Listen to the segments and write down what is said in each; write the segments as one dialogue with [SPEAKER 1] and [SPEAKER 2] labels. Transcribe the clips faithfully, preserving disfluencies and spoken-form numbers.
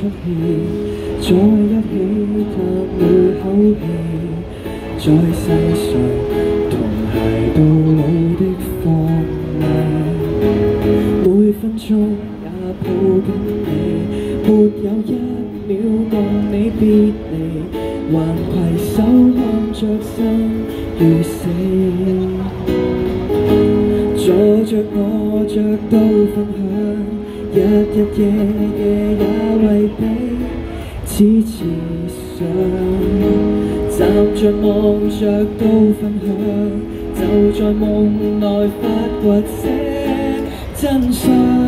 [SPEAKER 1] 出氣，再一起談每口氣，在世上同偕到老的放棄，每分鐘也抱緊你，沒有一秒共你別離，還攜手看着生與死。坐着我着都分享，日日夜夜也為彼此設想，站着望着都分享，就在夢內發掘這真相。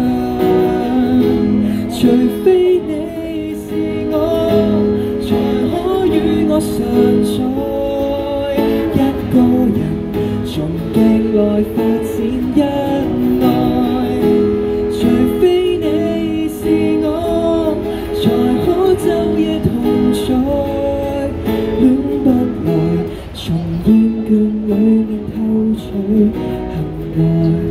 [SPEAKER 1] 除非你是我，才可與我常在，一個人從鏡內發展恩愛。除非你是我，才可晝夜同在，戀不來，從厭倦裡面偷取幸愛。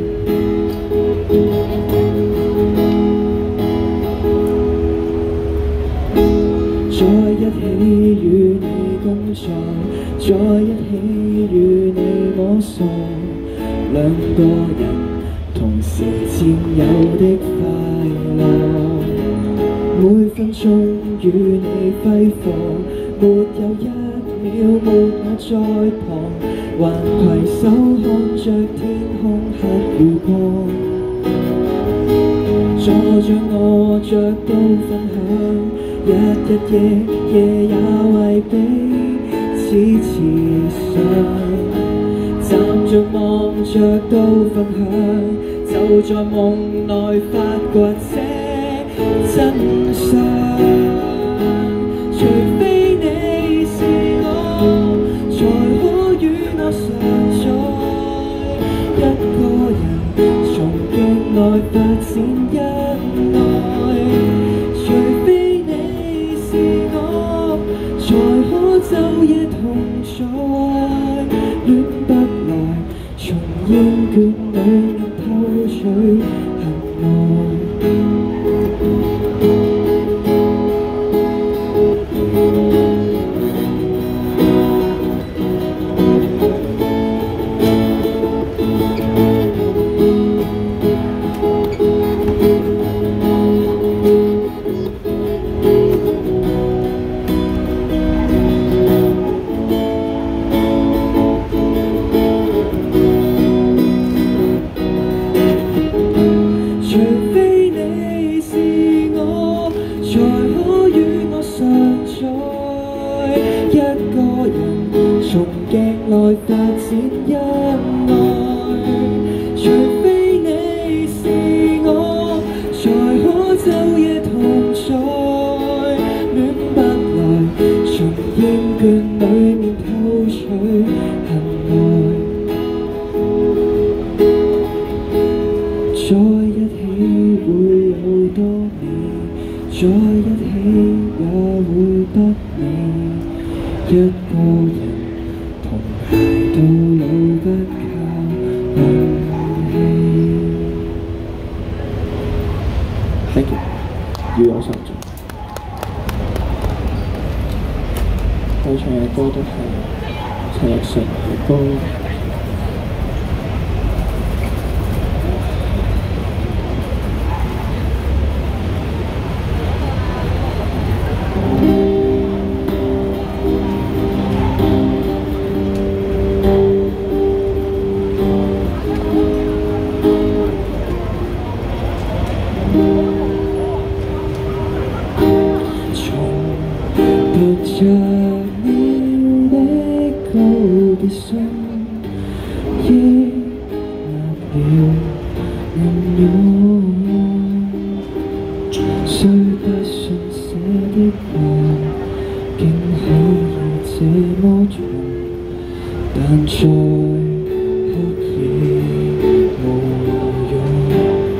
[SPEAKER 1] 在一起與你工作，在一起與你摸索，兩個人同時佔有的快樂，每分鐘與你揮霍，沒有一秒沒我在旁，還攜手看着天空黑與光。坐着我着都分享，日日夜夜也為彼此設想，站着望着都分享，就在夢內發掘這真相。除非你是我，才可與我常在，一個人從鏡內發展恩愛。除非你是我，才可晝夜同在，戀不來，從厭倦裡面偷取幸愛。除非你是我，才可與我常在，一個人從鏡內發展恩愛。除非你是我，才可晝夜同在，戀不來，從厭倦裡面偷取幸愛。在一起會有多年，在一起也會得你，一個人同偕到老不靠運氣。Thank you， 要有心做。我唱嘅歌都係陳奕迅嘅歌。着你的告別信，抑壓了暗湧，雖不信寫的話，竟可以這麼重，但在哭亦無用。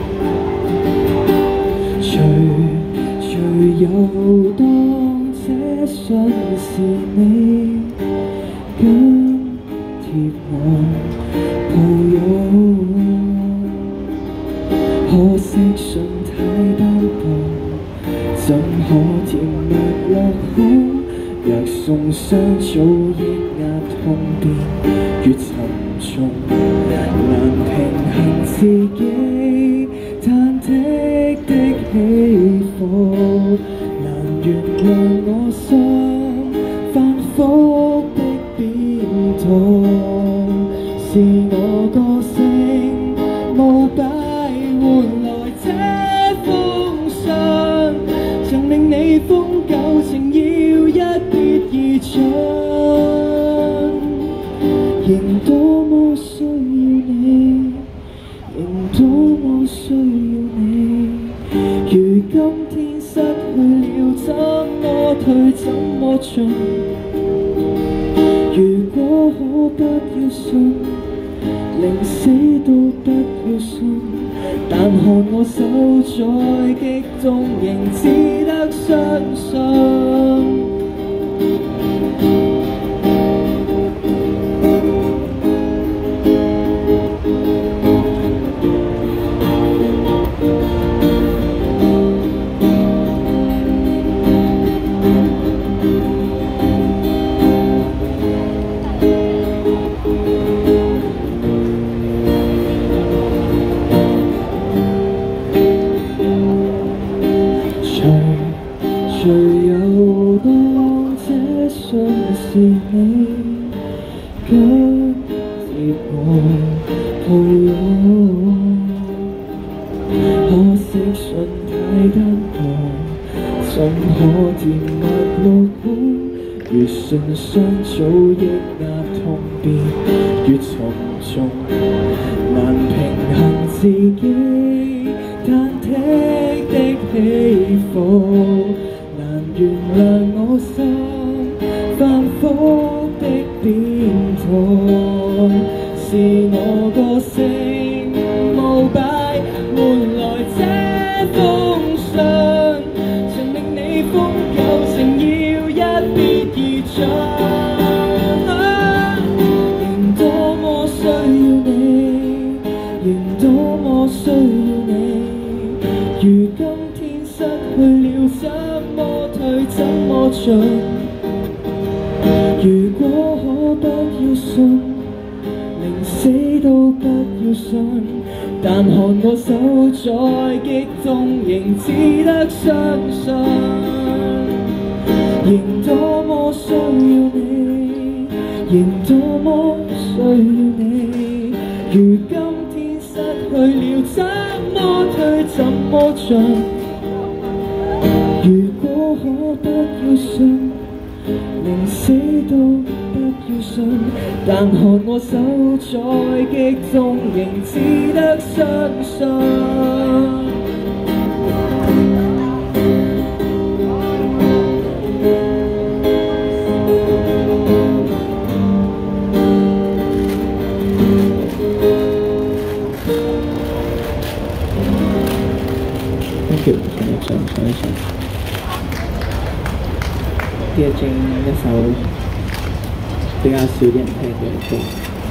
[SPEAKER 1] 誰誰又當這信是你緊貼我抱擁，可惜信太單薄， 怎可甜蜜落空？若送上早已壓痛便越沉重，難平衡自己忐忑的起伏，難原諒我心反覆的變動，是我個性無擺換來這封信，曾令你封舊情要一別而盡，仍多麼需要你，仍多麼需要你。如今天失去了，怎麼退怎麼進？如果可不要信，寧死都不要信。但看我手再激動，仍只得相信。誰又當這信是你跟接我抱擁？可惜信太單薄，怎可甜蜜落空？越信傷早已壓痛便越沉重，難平衡自己忐忑的起伏，難原諒我心反覆的變動，是我個性無擺換來這封信，曾令你封舊情要一別而盡，仍多麼需要你，仍多麼需要你。如今天失去了，怎麼退怎麼進？如果可不要信，寧死都不要信。但看我手再激動，仍只得相信。仍多麼需要你，仍多麼需要你。如今天失去了，怎麼退怎麼進？如果可不要信，寧死都不要信。但看我手再激動，仍只得相信。Thank you， 唱一唱，唱一唱。葉靜一首比較少啲人聽嘅歌。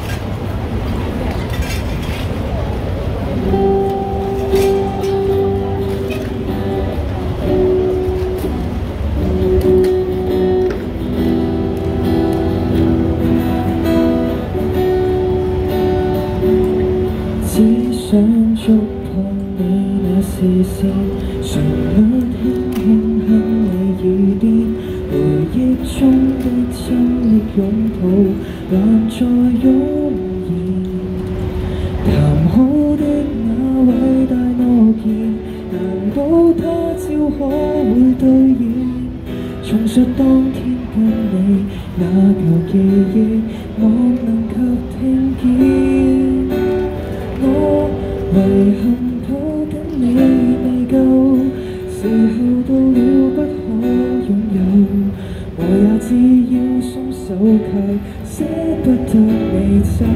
[SPEAKER 1] 只想觸碰你那視線，旋律輕輕響你耳邊，回憶中的親密擁抱還在湧現。談好的那偉大諾言，難保他朝可會兌現。重述當天跟你那舊記憶，望能及聽見。我遺憾抱緊你未夠，時候到了不可擁有，我也只要鬆手契，捨不得你走。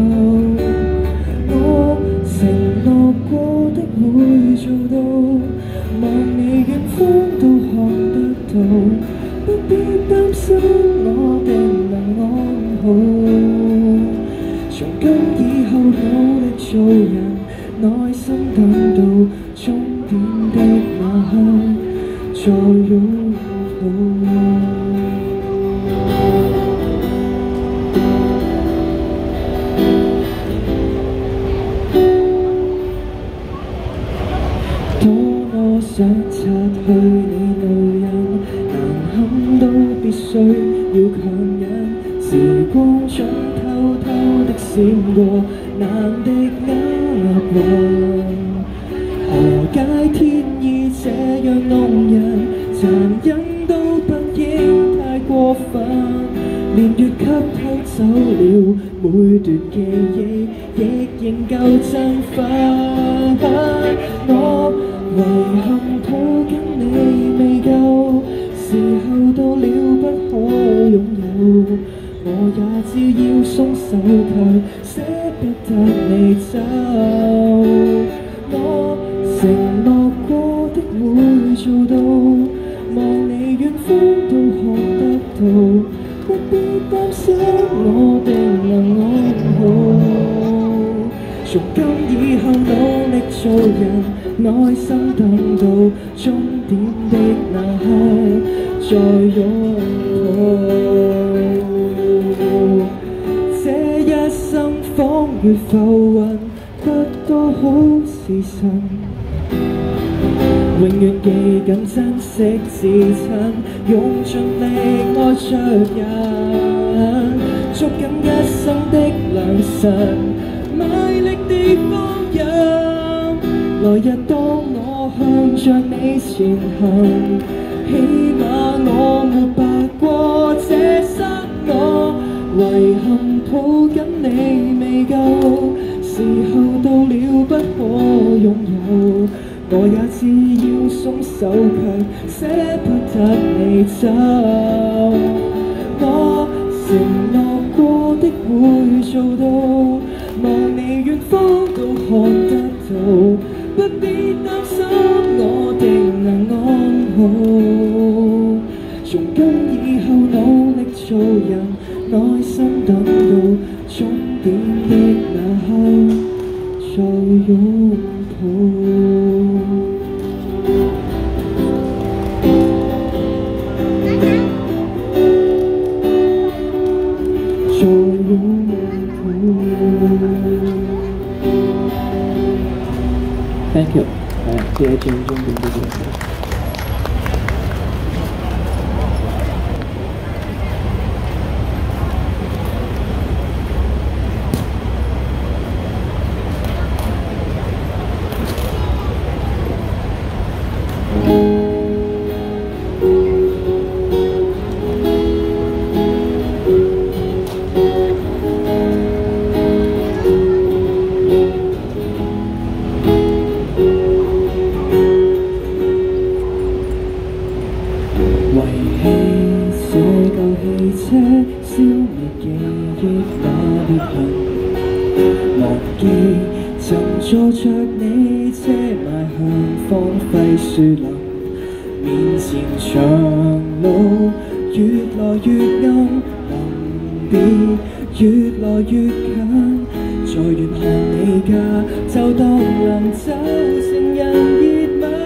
[SPEAKER 1] 我承諾過的會做到，望你遠方都看得到，不必擔心我定能安好。從今以後努力做人，耐心等到終點的那刻， 再擁抱。當我想擦去你路人，難堪都必須要強忍。時光總偷偷的閃過，難敵厄運。何解天意這樣弄人？殘忍都不應太過分。年月給偷走了每段記憶，亦仍夠振奮。我遺憾抱緊你未夠，時候到了不可擁有。我也知要鬆手卻捨不得你走。我承諾過的會做到，望你遠方都看得到，不必擔心我定能安好。從今以後努力做人，耐心等到終點的那刻再擁抱。這一生仿如浮雲，不多好時辰，永遠記緊珍惜至親，用盡力愛着人，捉緊一生的良辰，賣力地放任。來日當我向着你前行，起碼我沒白過這生。我遺憾抱緊你未夠，時候到了不可擁有。我也知要鬆手卻捨不得你走。我承諾過的會做到，望你遠方都看得到，不必擔心我定能安好。從今以後努力做人，耐心等到終點的那刻再擁抱。再擁抱。Thank you。係，謝謝正中點嘅謝。消滅記憶那裂痕，忘記曾坐着你遮埋向荒廢樹林，面前長路越來越暗，臨別越來越近，再遠看你家就當能走成人熱吻。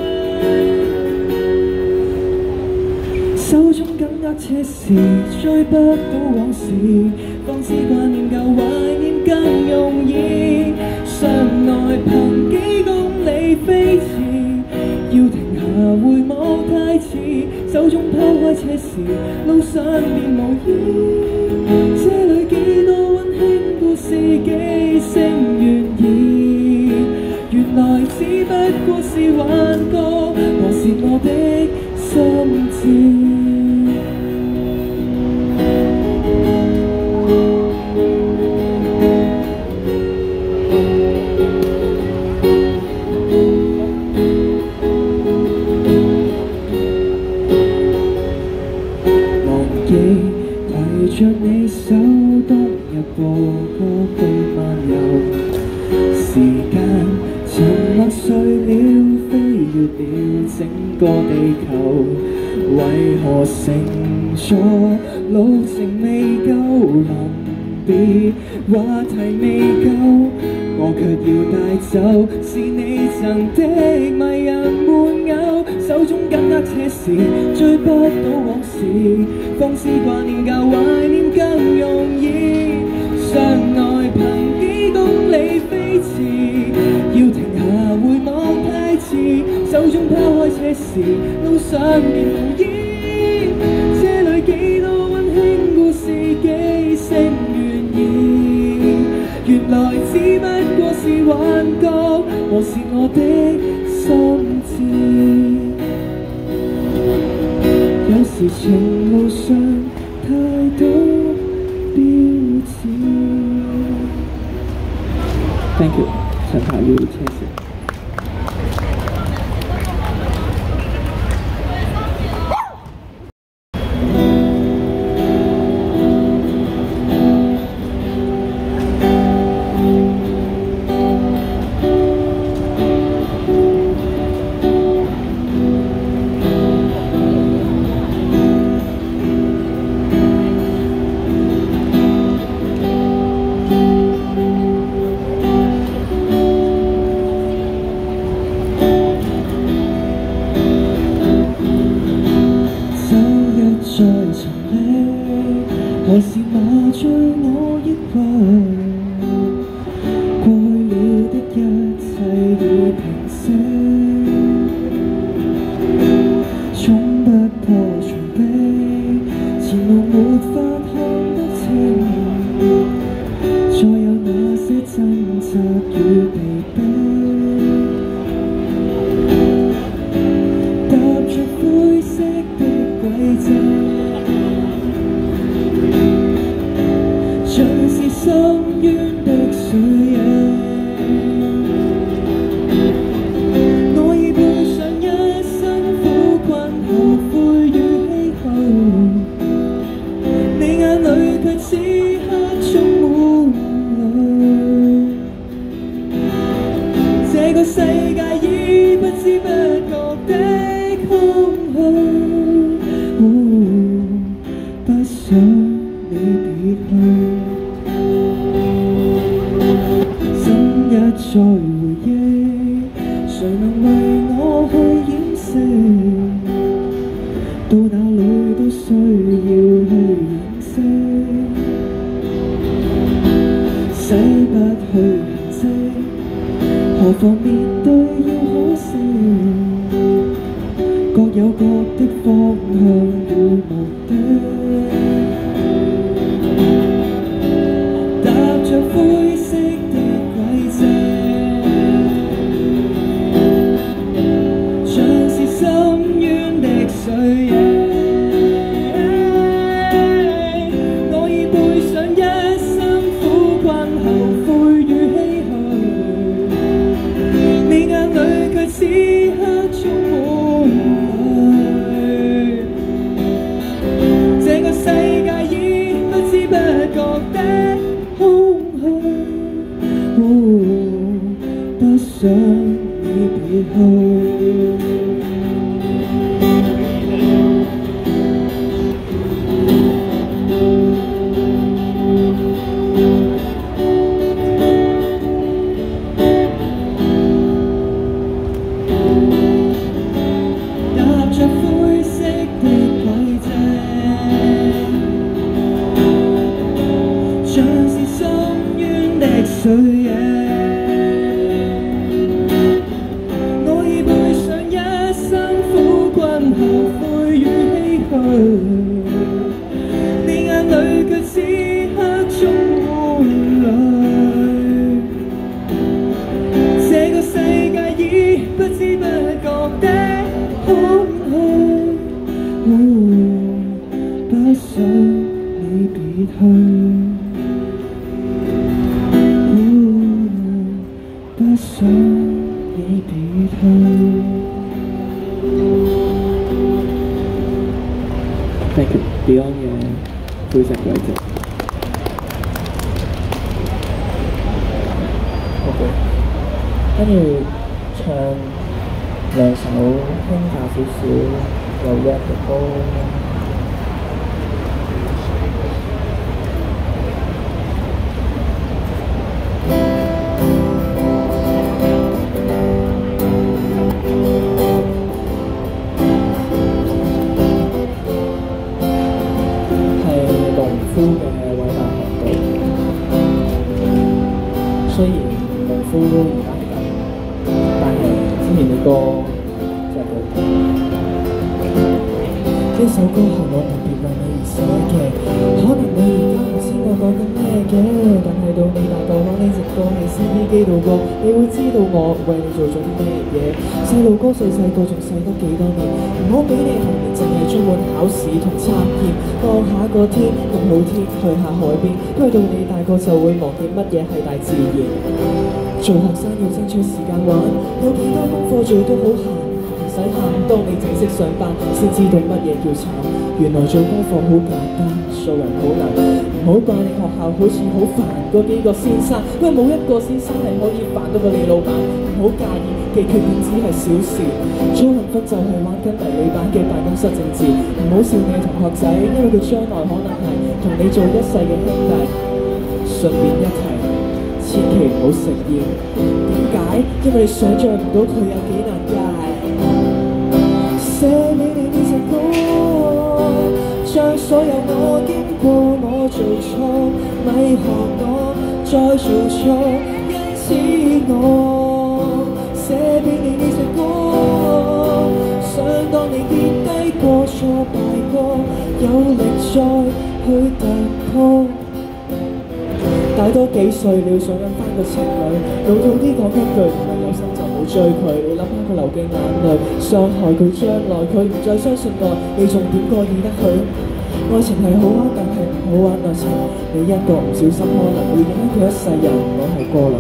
[SPEAKER 1] 手中緊握這時，追不到往事，方知掛念舊，懷念更容易。上來憑幾公里飛馳，要停下回望太遲。手中拋開這時，路上便無依。這裏幾多溫馨故事，幾聲願意，原來只不過是幻覺，何時我的心智。攜着你手，當日播歌去漫遊，時間沉默碎了，飛越了整個地球。為何乘坐路程未夠，臨別話題未夠， 我卻要帶走，是你贈的迷人玩偶，手中緊握車匙，追不到往事，放肆掛念較懷念更容易。相愛憑幾公里飛馳，要停下回望太遲，手中拋開車匙，路上便無依。這裏幾多溫馨故事，幾聲願意，原來只不過是幻覺，和是我的心智。有時情路上太多標誌。Thank you， 陳柏宇車匙。何時麻醉我抑鬱？過去了的一切已平息，衝不破牆壁，前路沒法看得清，再有那些掙扎與被逼，踏着灰色的軌跡。像是深淵的水影，我已背上一生苦困後悔與唏噓，你眼裏卻此刻充滿淚，這個世界已不知不覺的空虛，哦，不想你別去。再回憶，誰能為我去掩飾？到哪裏都需要去認識，洗不去痕跡，何妨面對要可惜，各有各的方向與目的，踏着灰色的軌跡。水影，我已背上一生苦困後悔與唏噓，你眼裏卻此刻充滿淚，這個世界已不知不覺的空虛，哦，不想你別去。水影，我已背上一生苦困後悔與唏噓，你眼裏卻此刻充滿淚，這個世界已不知不覺的空虛，哦，不想你別去。不想你別去。Thank you Beyond 嘅灰色軌跡。OK， 跟住唱兩首輕快少少又 rap 嘅歌。 歌真係好。呢首歌係我特別為你而寫嘅，可能你而家唔知我講緊咩嘅，但係到你大個攞呢隻歌喺 C D 機度播，你會知道我為你做咗啲咩嘢。細路哥細細個仲細得幾多年，唔好俾你後面淨係充滿考試同測驗，放下個天咁好天去下海邊，因為到你大個就會忘記乜嘢係大自然。做學生要爭取時間玩，有幾多功課做都好閒。唔使喊，當你正式上班，先知道乜嘢叫慘。原來做功課好簡單，做人好難。唔好怪你學校好似好煩嗰幾個先生，因為冇一個先生係可以煩到過你老闆。唔好介意，記缺點只係小事。操行分就係玩緊迷你版嘅辦公室政治。唔好笑你同學仔，因為佢將來可能係同你做一世嘅兄弟。順便一提，千祈唔好食煙。點解？因為你想像唔到佢有幾難戒。寫俾你呢隻歌，將所有我經過，我做錯，咪學我再做錯，因此我寫俾你呢隻歌，想當你跌低過、挫敗過，有力再去突破。大多幾歲你要想緊返個情侶，老到啲講一句唔係有心就冇追佢，你諗下佢流嘅眼淚，傷害佢將來，佢唔再相信愛，你仲點過意得去？愛情係好玩，但係唔好玩愛情，你一個唔小心可能會影響佢一世人，我係過來。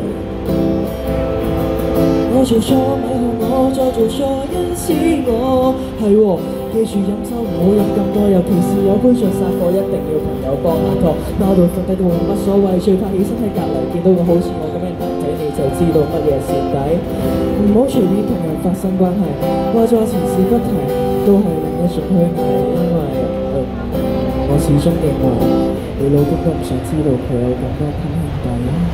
[SPEAKER 1] 我做錯咪學我再做錯，因此我係喎。記住飲酒唔好飲咁多，尤其是有杯著殺火，一定要朋友幫下拖。鬧到瞓低都冇乜所謂，最怕起身喺隔離見到個好似我咁樣男仔，你就知道乜嘢蝕底。唔好隨便同人發生關係，話咗前事不提，都係另一種虛偽。因為、呃、我始終認為你老公都唔想知道佢有咁多親兄弟。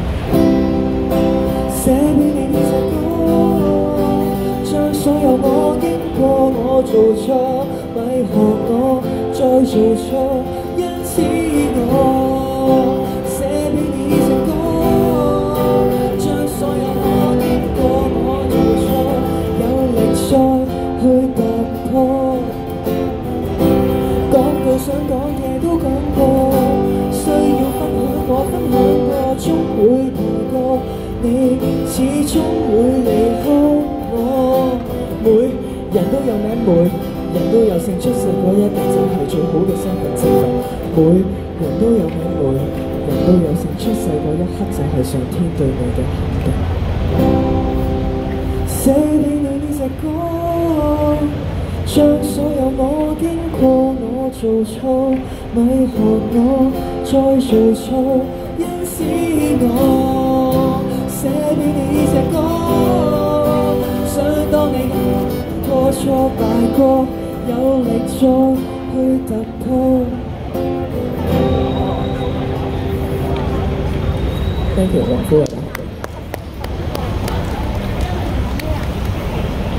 [SPEAKER 1] 寫俾你呢隻歌，將所有我經過，我做錯，咪學我再做錯，因此我寫俾你呢隻歌，將所有我經過，我做錯，有力再去突破。講句想講嘅都講過，需要分享我分享過，終會度過，你始終會離開我。每人都有名，每人都有姓，出世嗰一定就係最好嘅身份證明。每人都有名，每人都有姓，出世嗰一刻就係上天對你嘅肯定。寫俾你呢隻歌，將所有我經過，我做錯，咪學我再做錯，因此我寫俾你呢隻歌，想當你過挫敗過，有力再去突破。Thank you， 王夫人。